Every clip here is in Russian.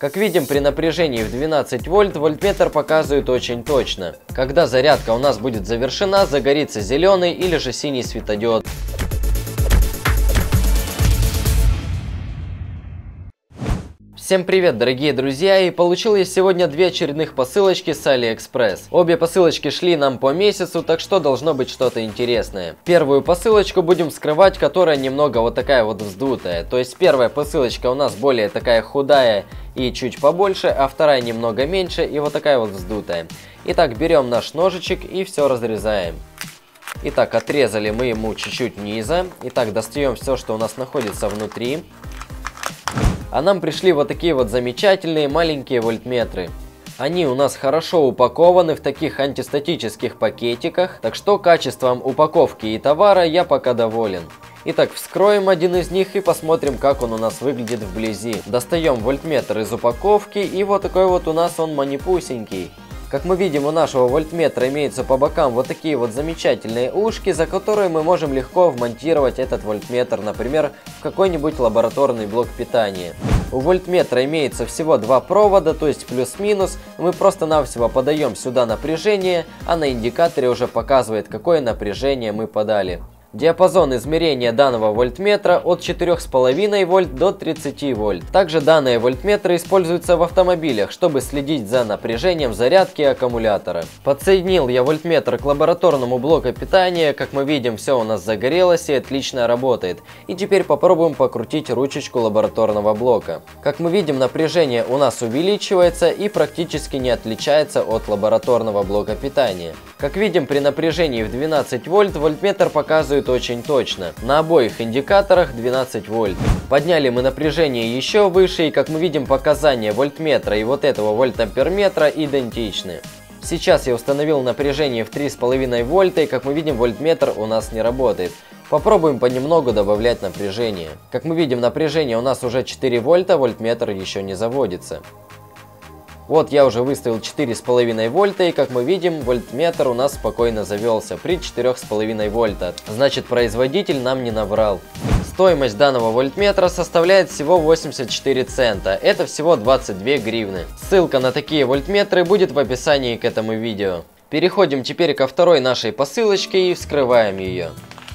Как видим, при напряжении в 12 вольт вольтметр показывает очень точно. Когда зарядка у нас будет завершена, загорится зеленый или же синий светодиод. Всем привет, дорогие друзья, и получил я сегодня две очередных посылочки с AliExpress. Обе посылочки шли нам по месяцу, так что должно быть что-то интересное. Первую посылочку будем вскрывать, которая немного вот такая вот вздутая. То есть первая посылочка у нас более такая худая и чуть побольше, а вторая немного меньше и вот такая вот вздутая. Итак, берем наш ножичек и все разрезаем. Итак, отрезали мы ему чуть-чуть низа. Итак, достаем все, что у нас находится внутри. А нам пришли вот такие вот замечательные маленькие вольтметры. Они у нас хорошо упакованы в таких антистатических пакетиках, так что качеством упаковки и товара я пока доволен. Итак, вскроем один из них и посмотрим, как он у нас выглядит вблизи. Достаем вольтметр из упаковки, и вот такой вот у нас он манипусенький. Как мы видим, у нашего вольтметра имеются по бокам вот такие вот замечательные ушки, за которые мы можем легко вмонтировать этот вольтметр, например, в какой-нибудь лабораторный блок питания. У вольтметра имеется всего два провода, то есть плюс-минус. Мы просто-навсего подаем сюда напряжение, а на индикаторе уже показывает, какое напряжение мы подали. Диапазон измерения данного вольтметра от 4,5 вольт до 30 вольт. Также данные вольтметры используются в автомобилях, чтобы следить за напряжением зарядки аккумулятора. Подсоединил я вольтметр к лабораторному блоку питания. Как мы видим, все у нас загорелось и отлично работает. И теперь попробуем покрутить ручечку лабораторного блока. Как мы видим, напряжение у нас увеличивается и практически не отличается от лабораторного блока питания. Как видим, при напряжении в 12 вольт вольтметр показывает очень точно. На обоих индикаторах 12 вольт. Подняли мы напряжение еще выше, и как мы видим, показания вольтметра и вот этого вольтамперметра идентичны. Сейчас я установил напряжение в 3,5 вольта, и как мы видим, вольтметр у нас не работает. Попробуем понемногу добавлять напряжение. Как мы видим, напряжение у нас уже 4 вольта, вольтметр еще не заводится. Вот я уже выставил 4,5 вольта, и как мы видим, вольтметр у нас спокойно завелся при 4,5 вольта. Значит, производитель нам не наврал. Стоимость данного вольтметра составляет всего 84 цента. Это всего 22 гривны. Ссылка на такие вольтметры будет в описании к этому видео. Переходим теперь ко второй нашей посылочке и вскрываем ее.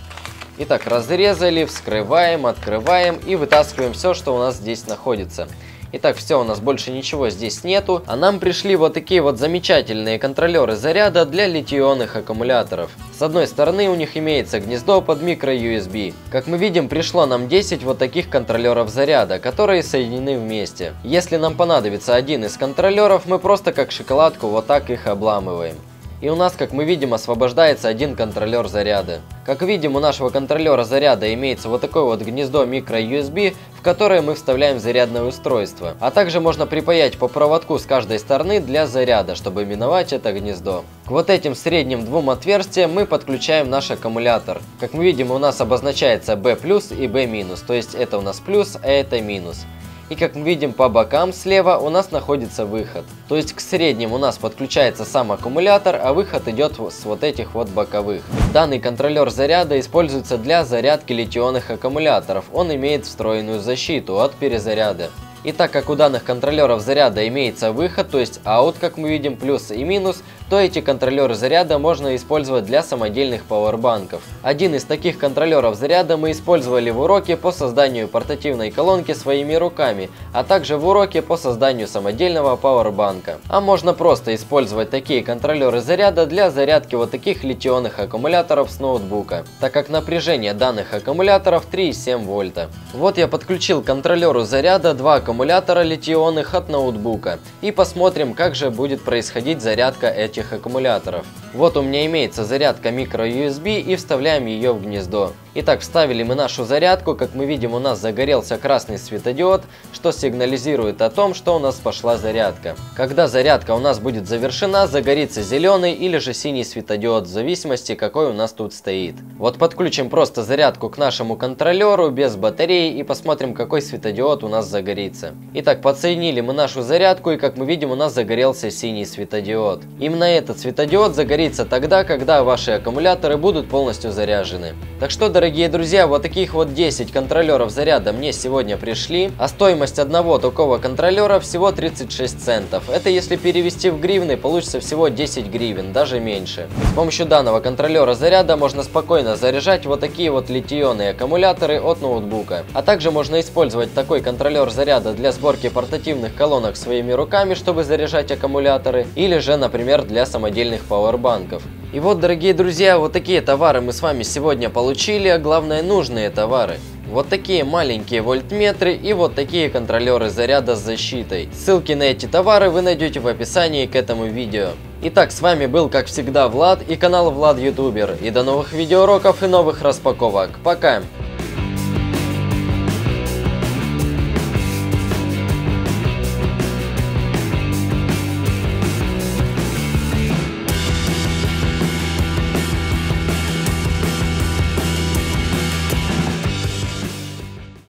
Итак, разрезали, вскрываем, открываем и вытаскиваем все, что у нас здесь находится. Итак, все, у нас больше ничего здесь нету, а нам пришли вот такие вот замечательные контролеры заряда для литий-ионных аккумуляторов. С одной стороны у них имеется гнездо под micro-USB. Как мы видим, пришло нам 10 вот таких контролеров заряда, которые соединены вместе. Если нам понадобится один из контролеров, мы просто как шоколадку вот так их обламываем. И у нас, как мы видим, освобождается один контролер заряда. Как видим, у нашего контролера заряда имеется вот такое вот гнездо micro-USB, в которое мы вставляем зарядное устройство. А также можно припаять по проводку с каждой стороны для заряда, чтобы миновать это гнездо. К вот этим средним двум отверстиям мы подключаем наш аккумулятор. Как мы видим, у нас обозначается B+ и B-, то есть это у нас плюс, а это минус. И как мы видим, по бокам слева у нас находится выход. То есть к средним у нас подключается сам аккумулятор, а выход идет с вот этих вот боковых. Данный контролер заряда используется для зарядки литий-ионных аккумуляторов. Он имеет встроенную защиту от перезаряда. И так как у данных контролеров заряда имеется выход, то есть out, как мы видим, плюс и минус, то эти контролеры заряда можно использовать для самодельных пауэрбанков. Один из таких контролеров заряда мы использовали в уроке по созданию портативной колонки своими руками, а также в уроке по созданию самодельного пауэрбанка. А можно просто использовать такие контролеры заряда для зарядки вот таких литий-ионных аккумуляторов с ноутбука, так как напряжение данных аккумуляторов 3,7 вольта. Вот я подключил к контролеру заряда два аккумулятора литий-ионных от ноутбука, и посмотрим, как же будет происходить зарядка этих аккумуляторов. Вот у меня имеется зарядка micro-USB, и вставляем ее в гнездо. Итак, вставили мы нашу зарядку. Как мы видим, у нас загорелся красный светодиод, что сигнализирует о том, что у нас пошла зарядка. Когда зарядка у нас будет завершена, загорится зеленый или же синий светодиод, в зависимости, какой у нас тут стоит. Вот подключим просто зарядку к нашему контролеру без батареи и посмотрим, какой светодиод у нас загорится. Итак, подсоединили мы нашу зарядку, и как мы видим, у нас загорелся синий светодиод. Именно этот светодиод загорится тогда, когда ваши аккумуляторы будут полностью заряжены. Так что, дорогие друзья, вот таких вот 10 контролеров заряда мне сегодня пришли, а стоимость одного такого контролера всего 36 центов. Это если перевести в гривны, получится всего 10 гривен, даже меньше. С помощью данного контролера заряда можно спокойно заряжать вот такие вот литий-ионные аккумуляторы от ноутбука. А также можно использовать такой контролер заряда для сборки портативных колонок своими руками, чтобы заряжать аккумуляторы, или же, например, для самодельных пауэрбанков. И вот, дорогие друзья, вот такие товары мы с вами сегодня получили, а главное, нужные товары. Вот такие маленькие вольтметры и вот такие контролеры заряда с защитой. Ссылки на эти товары вы найдете в описании к этому видео. Итак, с вами был, как всегда, Влад и канал Влад Ютубер. И до новых видеоуроков и новых распаковок. Пока!